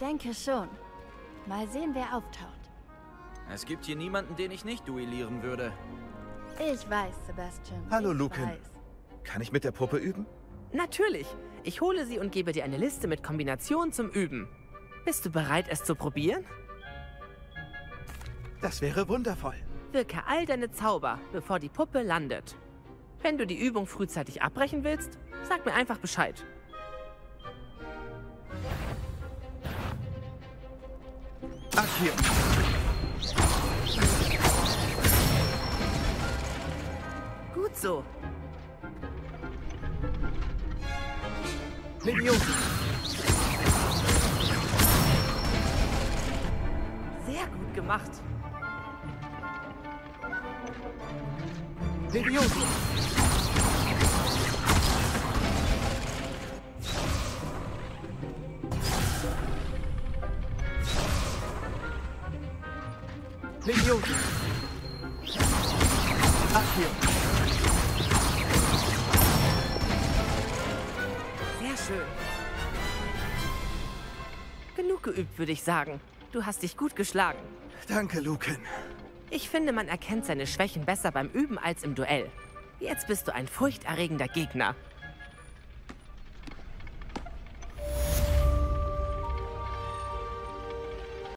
denke schon. Mal sehen, wer auftaucht. Es gibt hier niemanden, den ich nicht duellieren würde. Ich weiß, Sebastian. Hallo, ich Lucan. weiß. Kann ich mit der Puppe üben? Natürlich. Ich hole sie und gebe dir eine Liste mit Kombinationen zum Üben. Bist du bereit, es zu probieren? Das wäre wundervoll. Wirke all deine Zauber, bevor die Puppe landet. Wenn du die Übung frühzeitig abbrechen willst, sag mir einfach Bescheid. Accio. Gut so. Leviosa. Sehr gut gemacht. Leviosa. Leviosa. Accio. Sehr schön. Genug geübt, würde ich sagen. Du hast dich gut geschlagen. Danke, Lucan. Ich finde, man erkennt seine Schwächen besser beim Üben als im Duell. Jetzt bist du ein furchterregender Gegner.